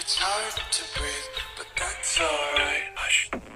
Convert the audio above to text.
It's hard to breathe, but that's alright. Hush.